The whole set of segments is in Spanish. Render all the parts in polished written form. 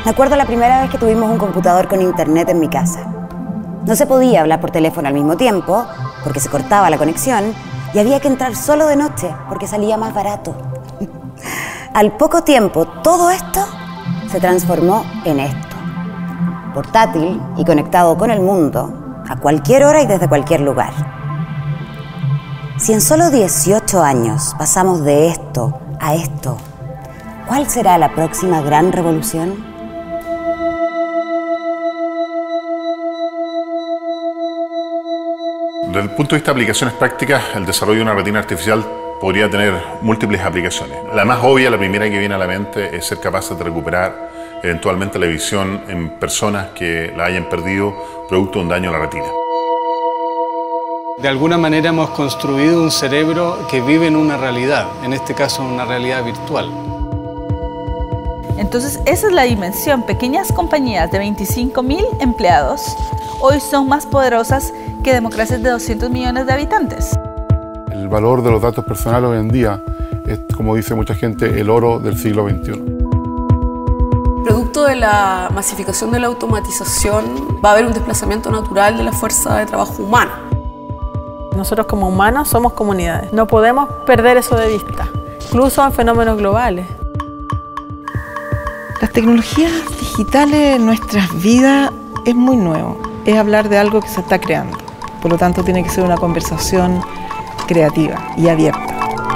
Me acuerdo la primera vez que tuvimos un computador con internet en mi casa. No se podía hablar por teléfono al mismo tiempo, porque se cortaba la conexión, y había que entrar solo de noche, porque salía más barato. Al poco tiempo, todo esto se transformó en esto. Portátil y conectado con el mundo, a cualquier hora y desde cualquier lugar. Si en solo 18 años pasamos de esto a esto, ¿cuál será la próxima gran revolución? Desde el punto de vista de aplicaciones prácticas, el desarrollo de una retina artificial podría tener múltiples aplicaciones. La más obvia, la primera que viene a la mente, es ser capaces de recuperar eventualmente la visión en personas que la hayan perdido producto de un daño a la retina. De alguna manera hemos construido un cerebro que vive en una realidad, en este caso una realidad virtual. Entonces esa es la dimensión. Pequeñas compañías de 25.000 empleados hoy son más poderosas que democracias de 200 millones de habitantes. El valor de los datos personales hoy en día es, como dice mucha gente, el oro del siglo XXI. Producto de la masificación de la automatización, va a haber un desplazamiento natural de la fuerza de trabajo humana. Nosotros como humanos somos comunidades. No podemos perder eso de vista, incluso en fenómenos globales. Las tecnologías digitales en nuestras vidas es muy nuevo. Es hablar de algo que se está creando. Por lo tanto, tiene que ser una conversación creativa y abierta.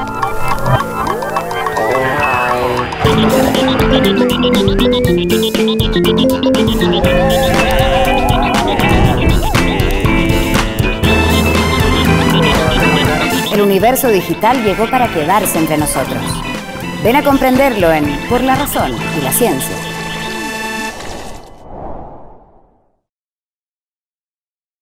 El universo digital llegó para quedarse entre nosotros. Ven a comprenderlo en Por la Razón y la Ciencia.